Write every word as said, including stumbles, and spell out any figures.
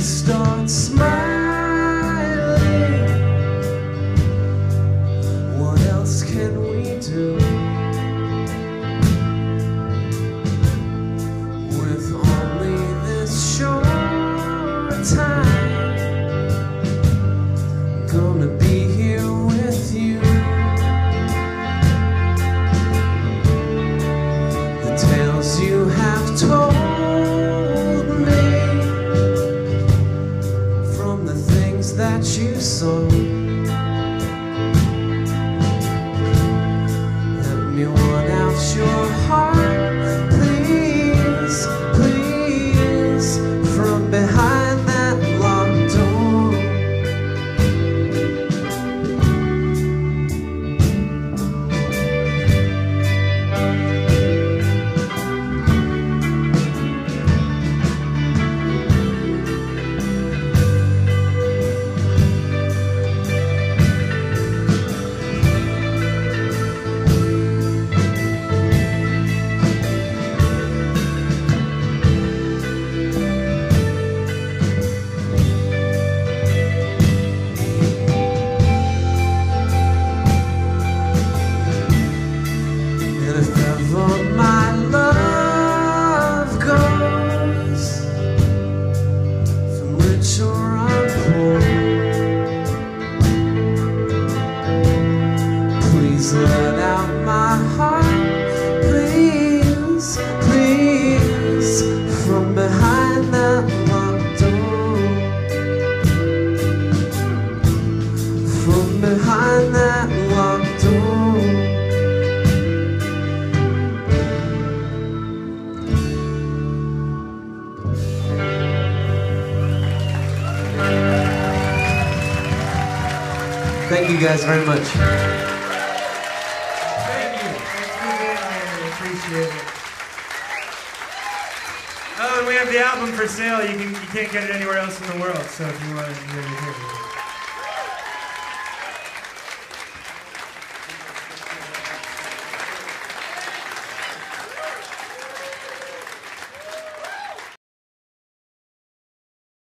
start smiling. What else can we do? With only this short time, gonna be here with you. The tales you have told me, from the things that you saw, let me want out your heart, please, please, from behind that locked door. And if ever my love goes from rich or poor, please let out my heart, please, please, from behind that locked door, from behind that locked door. Thank you guys very much. Thank you. Thanks for being here. We appreciate it. Oh, and we have the album for sale. You can you can't get it anywhere else in the world. So if you want to hear it here.